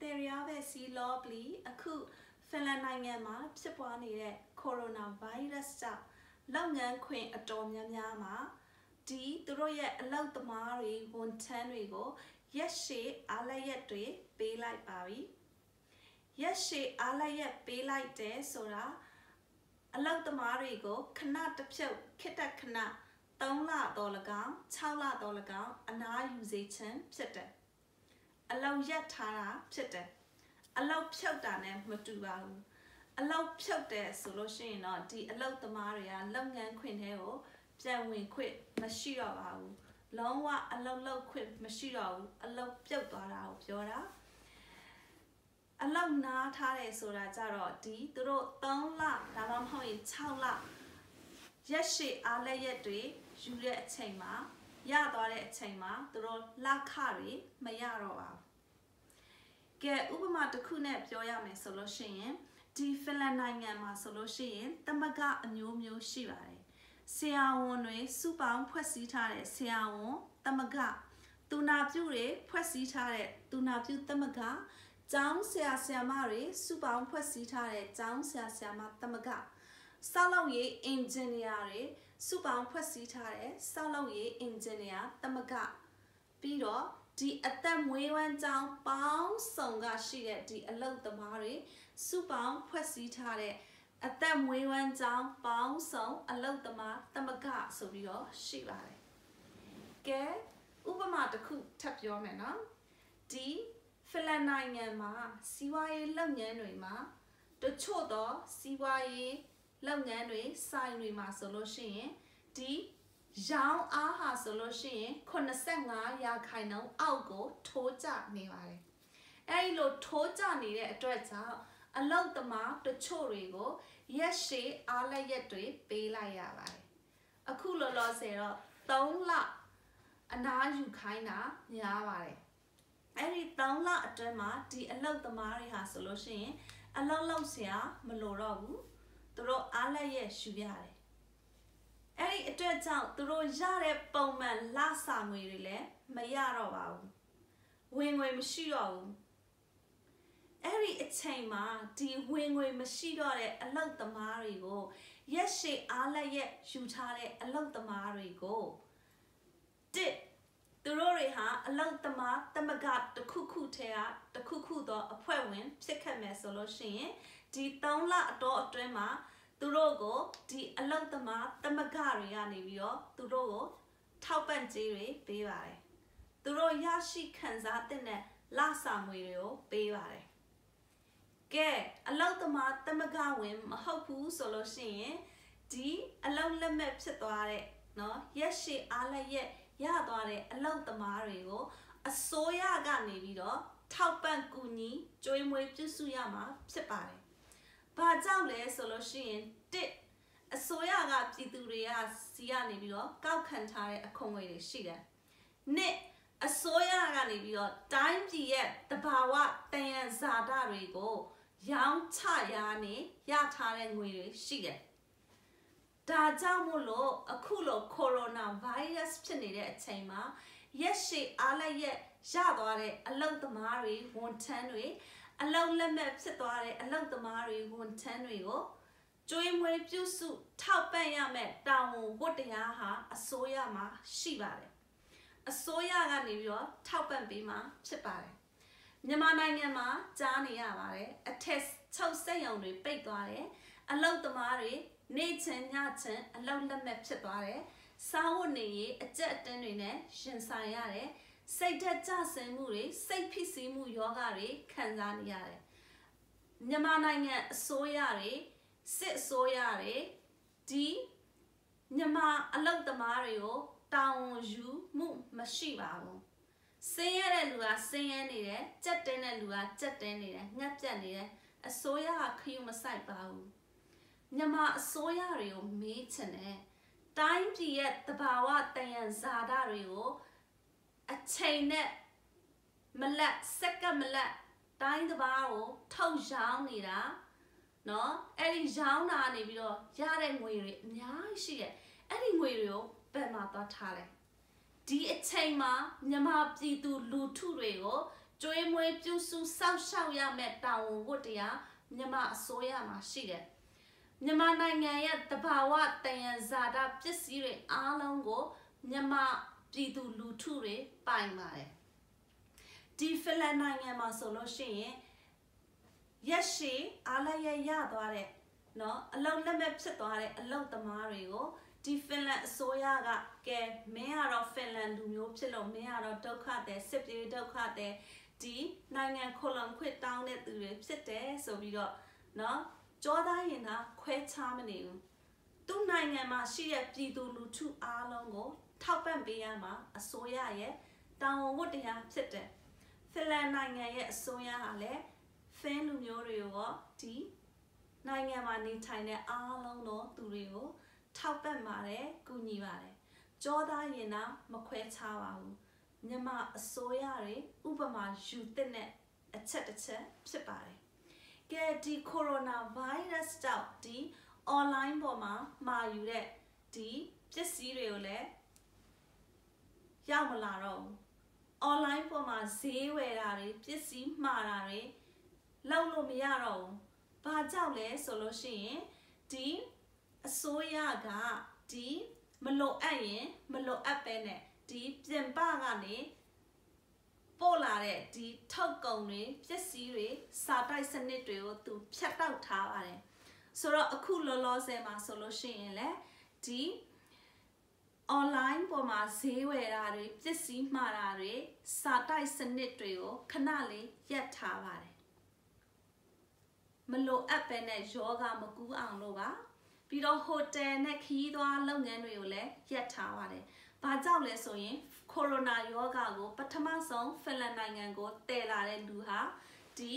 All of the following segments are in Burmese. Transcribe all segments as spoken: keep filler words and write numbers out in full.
Periave si lovely, a coup, Felanangama, Psipuani, coronavirus, Longan queen a domyama, D. the roya allowed the Mari, one ten rigo, yes, she, alayetri, be like Barry. Yes, she, alayet, be like de, sora, allowed the Marigo, cannot the pill, kita cannot, don't la dolagan, tala dolagan, and I use a ten, psete. Allow yet tara, psete. Allow psotane, matuau. Allow psote solution or the allow the Maria, long and queen hero, then we quit, machiro. Long wa allow low quit, machiro, allow psotara, piora. Allow na tare sora zaro, di, the road don't la, davam hoi, tala. Yes, she alayetri, Julia Tama, Yadore Tama, the road la carry, Mayaroa. Get Ubama the Kunep Yoyame solution, D. Felanangama solution, the Maga and New Mu Shivare. Seaone, Subam, Puessitare, Seaon, the Maga. Do not do it, Puessitare, do not do the Maga. Down Sea Siamare, Subam Puessitare, down Sea Siama, the Maga. Salon ye engineer, Subam Puessitare, Salon ye engineer, the Maga. Bido. The at them way went down, bound songa she at the alone the Mari, Subam Puessitare, at them way went down, bound song, alone the ma, the maga, so we all she valley. Ge, Ubama the cook tap your manna, D. Felanine ma, C Y A long yanry ma, the chodo, C Y A long yanry, sign we ma solution, D. Young aha solution, Conasanga ya kind of algo, toja nevare. A lo toja needed a dreadza, allow the mark the chorigo, yes, she ala yetri, be la yavare. A cooler law zero, don't la, and now you kinda, yavare. Every down la a drama, the allow the Mari has solution, allow lausia, maloragu, the ro ala yes, shuviare. Any it turns out the road Jare Bowman last time we relay, Mayaro. Wing way machio. Every itama, the wing way machio, allow the Mari go. Yes, she alla yet shoot her, allow the Mari go. Did the Rory ha, allow the ma, the magat, the cuckoo tea, the cuckoo dog, a pewin, sick a messolo she, the down la door drama. The rogo, the along the ma, the magaria nivio, the rogo, taupan ziri, beware. The royashi kanza tene, lasa murio, beware. Ge, along the ma, the magawim, mahopu solo shin, D, along the map setware, no, yes, she ala yet, yadore, along the mario, a soya ganivido, taupan guni, join with Jusuyama, separe. Bazale solution did a soya got Pituria Sianibio, Gau Cantare a conway shida. Knit a soya ganibio, dime yet the Bawa Dan Zadarigo, Young Tayani, Yatare Ngui shida. Dazamolo, a culo coronavirus pinide at Tama, yes, she ala yet, Jadore, allow the Mari, one tenway. Allow them setware, allow the Mari one ten rigo. Join way juice, tau paya met down what they are, a soya ma, shivare. A soya ganivio, taupan bima, chipare. Yamanayama, Jani avare, a test, tau say only, bakeware, allow the Mari, Nathan Yatin, allow them setware, Sao ne, a jet dinner, shinsayare. Say that Jason Muri, say P C Mu Yogari, Kanzaniare. Yamananga soyare, sit soyare, D. Yama along the Mario, down you, mu, mashiva. Say a lua, say any, jet in a lua, jet any, not any, a soya, Kiyuma Saipa. Yama soyario, matene. Time yet the Bawa Dayan Zadario. A chain net Malat, second malat, dying the barrel, toe down nida. No, any down on if you're yard weary, yeah, she it, any weary, but not that tale. D. Etama, Yama, D. do Lutureo, ကျွေးမွေးပြုစုစောင့်ရှောက်ရမယ့်တာဝန်ဝတ္တရားမြန်မာအစိုးရမှာရှိတယ်မြန်မာနိုင်ငံရဲ့တဘာဝတယံဇာတာပစ္စည်းတွေအားလုံးကိုမြန်မာပြည်သူလူထုတွေပိုင်ပါတယ်ဒီဖလန်နိုင်ငံမှာဆိုလို့ရှိရင်ရက်ရှည်အားလည်းရရသွားတဲ့နော်အလုံလက်မဲ့ဖြစ်သွားတဲ့အလုံသမားတွေကိုဒီဖင်လန်အစိုးရကကဲမင်းကတော့ဖင်လန်လူမျိုးဖြစ်လို့မင်းကတော့ဒုက္ခတဲ့စစ်ပြေးဒုက္ခတဲ့ဒီနိုင်ငံခိုလုံခွင့်တောင်းတဲ့သူတွေဖြစ်တယ်ဆိုပြီးတော့နော်ကြောသားရင်သာခွဲခြားမနေဘူးသူ့နိုင်ငံမှာရှိတဲ့ပြည်သူလူထုအားလုံးကိုထောက်ပံ့ပေးရမှာအစိုးရရဲ့တာဝန်ဝတ္တရားဖြစ်တယ်ဖင်လန်နိုင်ငံရဲ့အစိုးရကလည်းဖင်လူမျိုးတွေရောဒီနိုင်ငံမှာနေထိုင်တဲ့အားလုံးသောသူတွေကိုထောက်ပံ့ပါတယ်ကူညီပါတယ်ကြောသားရင်သာမခွဲခြားပါဘူးမြန်မာအစိုးရတွေဥပမာယူတဲ့နဲ့အချက်တစ်ချက်ဖြစ်ပါတယ်ကဲဒီကိုရိုနာဗိုင်းရပ်စ်ကြောင့်ဒီ online ပေါ်မှာမှာယူတဲ့ဒီပစ္စည်းတွေကိုလည်းရောက်မလာတော့ဘူး online ပေါ်မှာဈေးဝယ်တာတွေပစ္စည်းမှားတာတွေလောက်လို့မရတော့ဘူးဘာကြောင့်လဲဆိုလို့ရှိရင်ဒီအစိုးရကဒီမလိုအပ်ရင်မလိုအပ်ပဲနဲ့ဒီပြင်ပကနေပို့လာတဲ့ဒီထောက်ကုန်တွေပစ္စည်းတွေစာတိုက်စနစ်တွေကိုသူဖြတ်တောက်ထားပါတယ်ဆိုတော့အခုလောလောဆယ်မှာဆိုလို့ရှိရင်လေဒီ online ပေါ်မှာဈေးဝယ်တာတွေပစ္စည်းမှားတာတွေစာတိုက်စနစ်တွေကိုခဏလေးရပ်ထားပါတယ်မလိုအပ်ပဲနဲ့ယောဂမကူးအောင်လို့ပါပြီးတော့ဟိုတယ်နဲ့ခီးသွားလုပ်ငန်းတွေကိုလည်းရပ်ထားပါတယ်။ဘာကြောင့်လဲဆိုရင်ကိုရိုနာယောဂါကိုပထမဆုံးဖင်လန်နိုင်ငံကိုတည်လာတဲ့လူဟာဒီ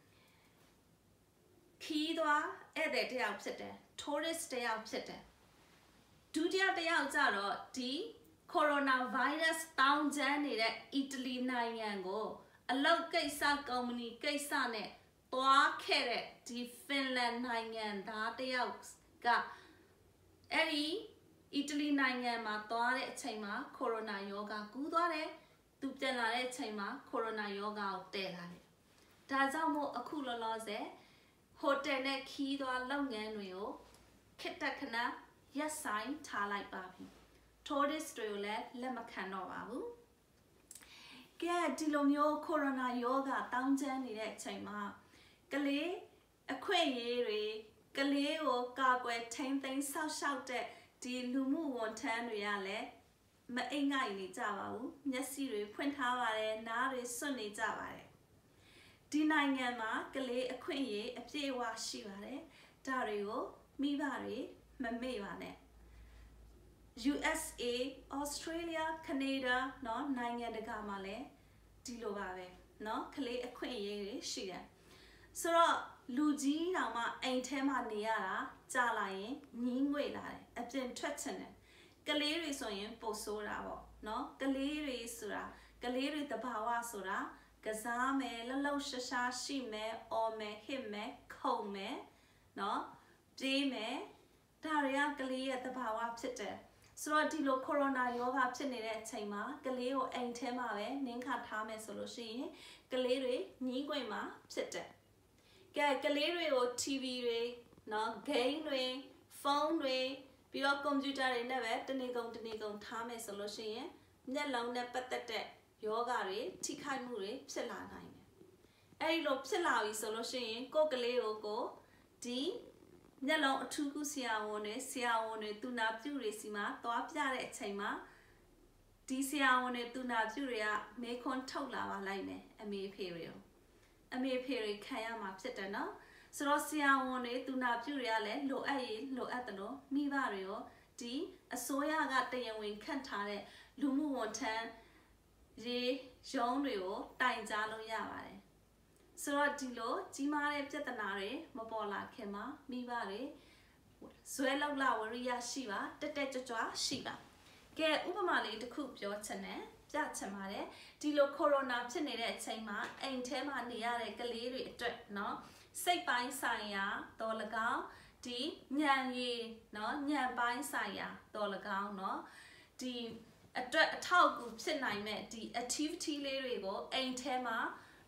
ခီးသွားဧည့်သည်တယောက်ဖြစ်တယ် tourist တယောက်ဖြစ်တယ်။ဒုတိယတယောက်ကျတော့ဒီကိုရိုနာဗိုင်းရပ်စ်တောင်းကျမ်းနေတဲ့အီတလီနိုင်ငံကိုအလုပ်ကိစ္စကုမ္ပဏီကိစ္စနဲ့သွားခဲ့တဲ့ဒီဖင်လန်နိုင်ငံသားတယောက်ကအဲ့ဒီအီတလီနိုင်ငံမှာသွားတဲ့အချိန်မှာကိုရိုနာယောဂါကူးသွားတယ်သူပြန်လာတဲ့အချိန်မှာကိုရိုနာယောဂါကိုတည်လာတယ်ဒါကြောင့်မို့အခုလောလောဆယ်ဟိုတယ်နဲ့ခီးသွားလုပ်ငန်းတွေကိုခေတ္တခဏရပ်ဆိုင်ထားလိုက်ပါပြီ tourist တွေကိုလည်းလက်မခံတော့ပါဘူးကဲဒီလိုမျိုးကိုရိုနာယောဂါတောင်းကျမ်းနေတဲ့အချိန်မှာကလေးအခွင့်အရေးတွေကလေးကိုကာကွယ်ထိန်းသိမ်းဆောက်ရှောက်တဲ့ဒီလူမှုဝန်ထမ်းတွေကလည်းမအိမ်ငိုက်နေကြပါဘူးမျက်စိတွေဖွင့်ထားပါတယ်နားတွေစွန့်နေကြပါတယ်ဒီနိုင်ငံမှာကလေးအခွင့်အရေးအပြည့်အဝရှိပါတယ်ဒါတွေကိုမိဘတွေမမေ့ပါနဲ့ U S A Australia Canada เนาะနိုင်ငံတကာမှာလည်းဒီလိုပါပဲเนาะကလေးအခွင့်အရေးတွေရှိတယ်ဆိုတော့လူကြီးတောင်မှအိမ်ထဲမှာနေရတာကြာလာရင်ညင်းငွေလာတယ်အပြင်ထွက်ချင်တယ်ကလေးတွေဆိုရင်ပိုဆိုးတာပေါ့နော်ကလေးတွေဆိုတာကလေးတွေတဘာဝဆိုတာကစားမယ်လှလှရှာရှာရှိမယ်အော်မယ်ဟစ်မယ်ခုန်မယ်နော်ပြေးမယ်ဒါတွေကကလေးရဲ့တဘာဝဖြစ်တယ်ဆိုတော့ဒီလိုကိုရိုနာယောဂါဖြစ်နေတဲ့အချိန်မှာကလေးကိုအိမ်ထဲမှာပဲနင်းခါထားမယ်ဆိုလို့ရှိရင်ကလေးတွေညင်းခွင်မှာဖြစ်တယ်ကဲကလေးတွေကို T V တွေနော် game တွေ ဖုန်းတွေပြီးတော့ကွန်ပျူတာတွေနဲ့ပဲတနေ့ကုန်တနေ့ကုန်ထားမယ်ဆိုလို့ရှိရင်မျက်လုံးနဲ့ပတ်သက်တဲ့ယောဂတွေထိခိုက်မှုတွေဖြစ်လာနိုင်တယ်အဲဒီလိုဖြစ်လာပြီဆိုလို့ရှိရင်ကိုယ်ကလေးကိုကိုဒီမျက်လုံးအထူးကုဆရာဝန်တွေဆရာဝန်တွေသူနာပြုတွေစီမှာသွားပြတဲ့အချိန်မှာဒီဆရာဝန်တွေသူနာပြုတွေကမေခွန်းထုတ်လာပါလိုက်မယ်အမေဖေတွေကိုအမေဖေတွေခံရမှာဖြစ်တယ်နော်ဆိုတော့ဆရာဝန်တွေသူနာပြုတွေကလည်းလိုအပ်ရင်လိုအပ်တယ်လို့မိဘတွေရောဒီအစိုးရကတရားဝင်ခန့်ထားတဲ့လူမှုဝန်ထမ်းရေရုံးတွေကိုတိုင်ကြားလို့ရပါတယ်ဆိုတော့ဒီလိုကြီးမားတဲ့ပြဿနာတွေမပေါ်လာခင်မှာမိဘတွေဇွဲလောက်လာဝရိယရှိပါတက်တက်ကြွကြွရှိပါကဲဥပမာလေးတစ်ခုပြောချင်တယ်ပြချင်ပါတယ်ဒီလိုကိုရိုနာဖြစ်နေတဲ့အချိန်မှာအိမ်ထဲမှာနေရတဲ့ကလေးတွေအတွက်เนาะစိတ်ပိုင်းဆိုင်ရာတော်၎င်းဒီညံရည်เนาะညံပိုင်းဆိုင်ရာတော်၎င်းเนาะဒီအတွက်အထောက်အကူဖြစ်နိုင်မဲ့ဒီ activity လေးတွေကိုအိမ်ထဲမှာ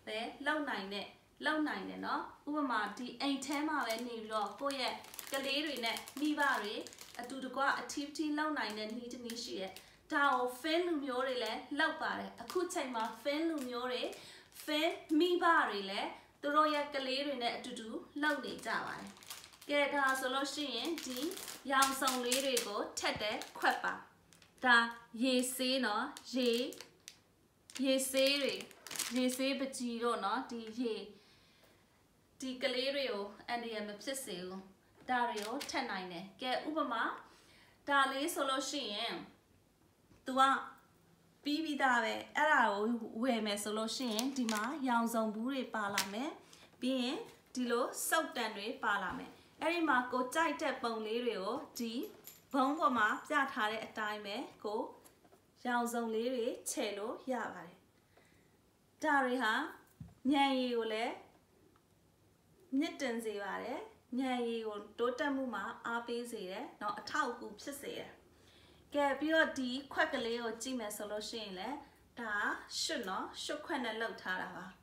လည်းလုံနိုင်တဲ့လုံနိုင်တယ်နော်ဥပမာဒီအိမ်ထဲမှာပဲနေပြီးတော့ကိုယ့်ရဲ့ကလေးတွေနဲ့မိဘတွေအတူတကွ activity လုံနိုင်တဲ့နည်းတစ်နည်းရှိတယ်ဒါကို fan လူမျိုးတွေလည်းလောက်ပါတယ်အခုချိန်မှာ fan လူမျိုးတွေ fan မိဘတွေလည်းသူတို့ရဲ့ကလေးတွေနဲ့အတူတူလုံနေကြပါတယ်ကဲဒါဆိုလို့ရှိရင်ဒီရောင်စုံလေးတွေကိုထက်တဲ့ခွက်ပါဒါရေဆေးနော်ရေရေဆေးတွေရေဆေးပကြီးတော့နော်ဒီရေဒီကလေးတွေကိုအန်ဒီရမဖြစ်စေဘူးဒါတွေကိုထက်နိုင်တယ်ကဲဥပမာဒါလေးဆိုလို့ရှိရင် तू ကပြီးပြီးသားပဲအဲ့ဒါကိုဝယ်မယ်ဆိုလို့ရှိရင်ဒီမှာရောင်စုံဘူးတွေပါလာမယ်ပြီးရင်ဒီလိုစုပ်တံတွေပါလာမယ်အဲ့ဒီမှာကိုကြိုက်တဲ့ပုံလေးတွေကိုဒီဘုံပေါ်မှာပြထားတဲ့အတိုင်းပဲကိုရောင်စုံလေးတွေခြယ်လို့ရပါတယ်ဒါတွေဟာညံရည်ကိုလည်းမြင့်တင်စေပါတယ်ညံရည်ကိုတိုးတက်မှုမှာအားပေးစေတယ်เนาะအထောက်အကူဖြစ်စေတယ်ကဲပြီးတော့ဒီခွက်ကလေးကိုကြည့်မယ်ဆိုလို့ရှိရင်လည်းဒါရှွတ်เนาะရှွတ်ခွက်နဲ့လှုပ်ထားတာပါ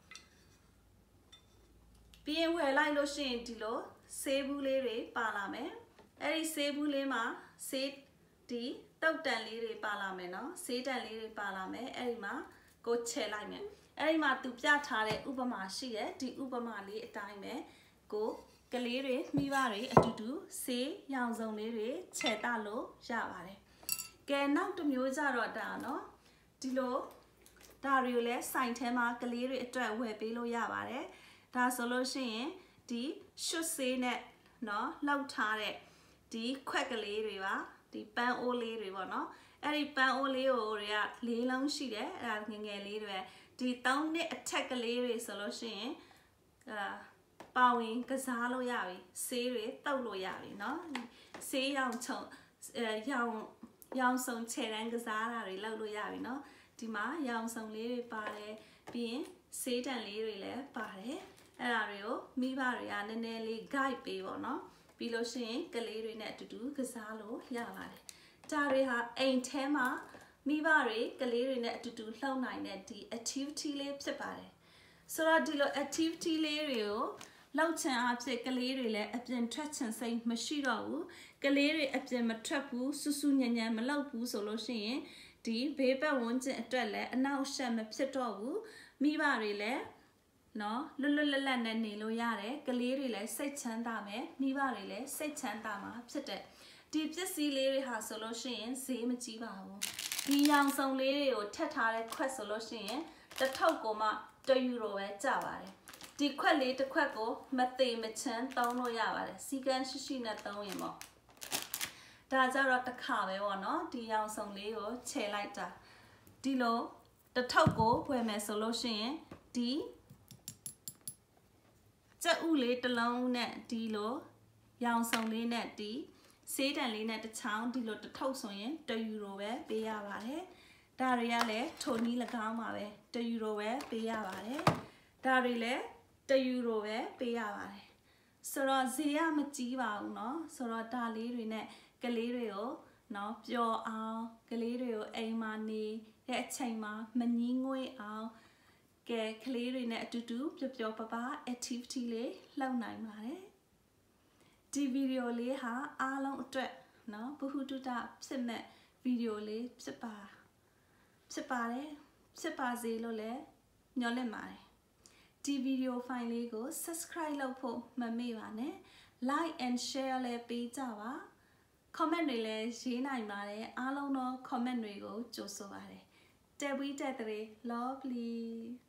ပြီးရင်ဝယ်လိုက်လို့ရှိရင်ဒီလိုဆေးဘူးလေးတွေပါလာမယ်အဲ့ဒီဆေးဘူးလေးမှာဆေးဒီတုတ်တန်လေးတွေပါလာမယ်เนาะဆေးတန်လေးတွေပါလာမယ်အဲ့ဒီမှာကိုခြယ်လိုက်မယ်အဲ့ဒီမှာသူပြထားတဲ့ဥပမာရှိတယ်ဒီဥပမာလေးအတိုင်းပဲကိုကလေးတွေမိဘတွေအတူတူဆေးရောင်စုံလေးတွေခြယ်တလို့ရပါတယ်ကဲနောက်တစ်မျိုးကြတော့ဒါเนาะဒီလိုဒါတွေကိုလည်းစိုင်ထဲမှာကလေးတွေအတွက်ဝယ်ပေးလို့ရပါတယ်ဒါဆိုလို့ရှိရင်ဒီရှွတ်ဆေးနဲ့เนาะလောက်ထားတဲ့ဒီခွက်ကလေးတွေပါဒီပန်းအိုးလေးတွေပေါ့เนาะအဲ့ဒီပန်းအိုးလေးကိုတွေကလေးလုံးရှိတယ်အဲ့ဒါငငယ်လေးတွေဒီသုံးနှစ်အထက်ကလေးတွေဆိုလို့ရှိရင်အာပါဝင်ကစားလို့ရပြီဆေးတွေတုပ်လို့ရပြီเนาะဆေးရောင်ချုံအဲရောင်ရောင်စုံခြေတန်းကစားတာတွေလုပ်လို့ရပြီเนาะဒီမှာရောင်စုံလေးတွေပါတယ်ပြီးရင်ဆေးတန်လေးတွေလည်းပါတယ်အဲ့ဒါတွေကိုမိဘတွေကနည်းနည်းလေး guide ပေးပေါ့เนาะပြီးလို့ရှိရင်ကလေးတွေနဲ့အတူတူကစားလို့ရပါတယ်ဒါတွေဟာအိမ်ထဲမှာမိဘတွေကလေးတွေနဲ့အတူတူလှုပ်နိုင်တဲ့ဒီ activity လေးဖြစ်ပါတယ်ဆိုတော့ဒီလို activity လေးတွေကိုလောက်ချင်အဖြစ်ကလေးတွေလည်းအပြင်ထွက်ချင်စိတ်မရှိတော့ဘူးကလေးတွေအပြင်မထွက်ဘူးစူးစူးညံ့ညံ့မလောက်ဘူးဆိုလို့ရှိရင်ဒီဘေးပတ်ဝန်းကျင်အတွက်လည်းအနောက်ရှက်မဖြစ်တော့ဘူးမိဘတွေလည်းနော်လွတ်လွတ်လပ်လပ်နဲ့နေလို့ရတယ်ကလေးတွေလည်းစိတ်ချမ်းသာမယ်မိဘတွေလည်းစိတ်ချမ်းသာမှာဖြစ်တဲ့ဒီပစ္စည်းလေးတွေဟာဆိုလို့ရှိရင်ဈေးမကြီးပါဘူးဒီရောင်စုံလေးတွေကိုထက်ထားတဲ့ခွက်ဆိုလို့ရှိရင်တစ်ထုပ်ကိုမှတစ်ယူရိုပဲကျပါတယ်ဒီခွက်လေးတစ်ခွက်ကိုမသေးမချမ်းသုံးလို့ရပါတယ်စီကန်းရှိရှိနဲ့သုံးရင်ပေါ့ဒါကြတော့တစ်ခါပဲပေါ့နော်ဒီရောင်စုံလေးကိုခြယ်လိုက်တာဒီလိုတစ်ထုပ်ကိုဝယ်မယ်ဆိုလို့ရှိရင်ဒီကြက်ဥလေးတစ်လုံးနဲ့ဒီလိုရောင်စုံလေးနဲ့ဒီဆေးတန်လေးနဲ့တစ်ချောင်းဒီလိုတစ်ထုပ်ဆိုရင်တစ်ယူရိုပဲပေးရပါတယ်ဒါတွေကလည်းထိုနည်း၎င်းပါပဲတစ်ယူရိုပဲပေးရပါတယ်ဒါတွေလည်းတစ်ယူရိုပဲပေးရပါတယ်ဆိုတော့ဈေးကမကြီးပါဘူးเนาะဆိုတော့ဒါလေးတွေနဲ့ကလေးတွေကိုเนาะပျော်အောင်ကလေးတွေကိုအိမ်မှာနေတဲ့အချိန်မှာမငီးငွေ့အောင်ကဲကလေးတွေနဲ့အတူတူပျော်ပျော်ပါပါ activity လေးလုပ်နိုင်ပါတယ်ဒီဗီဒီယိုလေးဟာအားလုံးအတွက်เนาะဘ ഹു တုတဖြစ်မဲ့ဗီဒီယိုလေးဖြစ်ပါဖြစ်ပါတယ်ဖြစ်ပါစေလို့လည်းညွှန်လင့်ပါတယ်ဒီဗီဒီယိုဖိုင်လေးကို subscribe လုပ်ဖို့မမေ့ပါနဲ့ like and share လည်းပေးကြပါ comment တွေလည်းရေးနိုင်ပါတယ်အားလုံးသော comment တွေကိုကြိုဆိုပါတယ်တက်ပြီးတက်တဲ့ lovely